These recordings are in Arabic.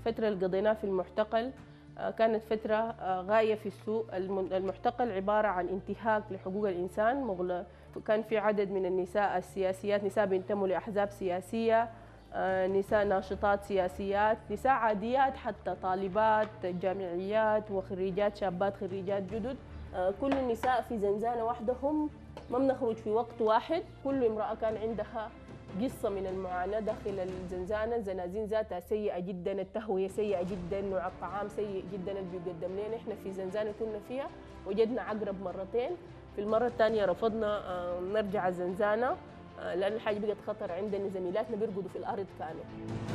الفترة اللي قضيناها في المعتقل كانت فترة غاية في السوء. المعتقل عبارة عن انتهاك لحقوق الإنسان. كان في عدد من النساء السياسيات، نساء بينتموا لأحزاب سياسية، نساء ناشطات سياسيات، نساء عاديات، حتى طالبات جامعيات وخريجات، شابات خريجات جدد. كل النساء في زنزانة واحدة، هم ما بنخرج في وقت واحد. كل امرأة كان عندها قصة من المعاناة داخل الزنزانة. الزنازين ذاتها سيئة جدا، التهوية سيئة جدا، نوع الطعام سيء جدا اللي بيقدم لنا. احنا في زنزانة كنا فيها وجدنا عقرب مرتين، في المرة الثانية رفضنا نرجع الزنزانة لأن الحاجة بقت خطر عندنا. زميلاتنا بيرقدوا في الأرض كانوا.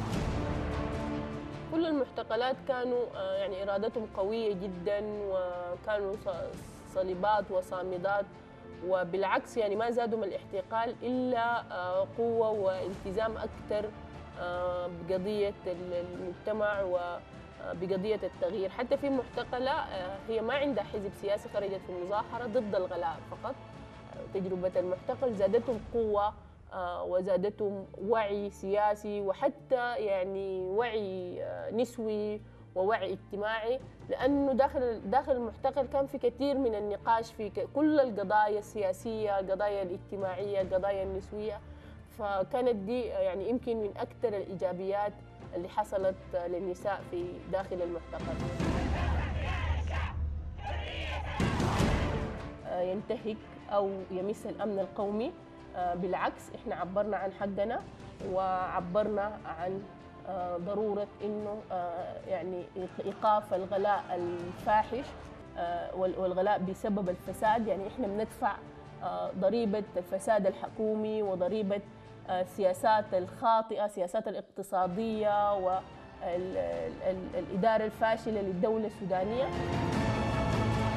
كل المعتقلات كانوا يعني إرادتهم قوية جدا، وكانوا صليبات وصامدات، وبالعكس يعني ما زادوا من الاحتقال إلا قوة والتزام أكثر بقضية المجتمع وبقضية التغيير. حتى في معتقلة هي ما عندها حزب سياسي، خرجت في مظاهرة ضد الغلاء فقط. تجربة المعتقل زادتهم قوة وزادتهم وعي سياسي، وحتى يعني وعي نسوي ووعي اجتماعي، لأنه داخل المعتقل كان في كثير من النقاش في كل القضايا السياسية، القضايا الاجتماعية، القضايا النسوية. فكانت دي يعني يمكن من أكثر الإيجابيات اللي حصلت للنساء في داخل المعتقل. ينتهك أو يمس الأمن القومي، بالعكس احنا عبرنا عن حقنا وعبرنا عن ضرورة انه يعني ايقاف الغلاء الفاحش والغلاء بسبب الفساد. يعني احنا بندفع ضريبة الفساد الحكومي وضريبة السياسات الخاطئة، السياسات الاقتصادية والإدارة الفاشلة للدولة السودانية.